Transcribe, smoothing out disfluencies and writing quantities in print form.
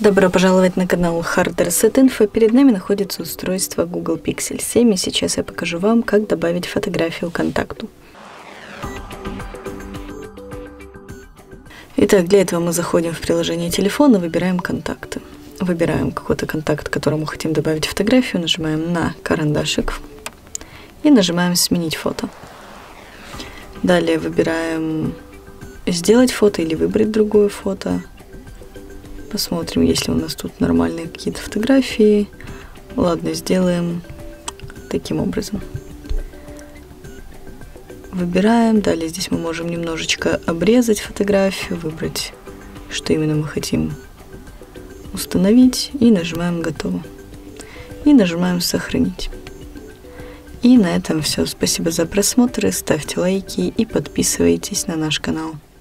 Добро пожаловать на канал Hard Reset Info. Перед нами находится устройство Google Pixel 7, и сейчас я покажу вам, как добавить фотографию к контакту. Итак, для этого мы заходим в приложение телефона, выбираем контакты. Выбираем какой-то контакт, которому хотим добавить фотографию, нажимаем на карандашик и нажимаем «Сменить фото». Далее выбираем «Сделать фото» или «Выбрать другое фото». Посмотрим, есть ли у нас тут нормальные какие-то фотографии. Ладно, сделаем таким образом. Выбираем. Далее здесь мы можем немножечко обрезать фотографию, выбрать, что именно мы хотим установить. И нажимаем «Готово». И нажимаем «Сохранить». И на этом все. Спасибо за просмотр. Ставьте лайки и подписывайтесь на наш канал.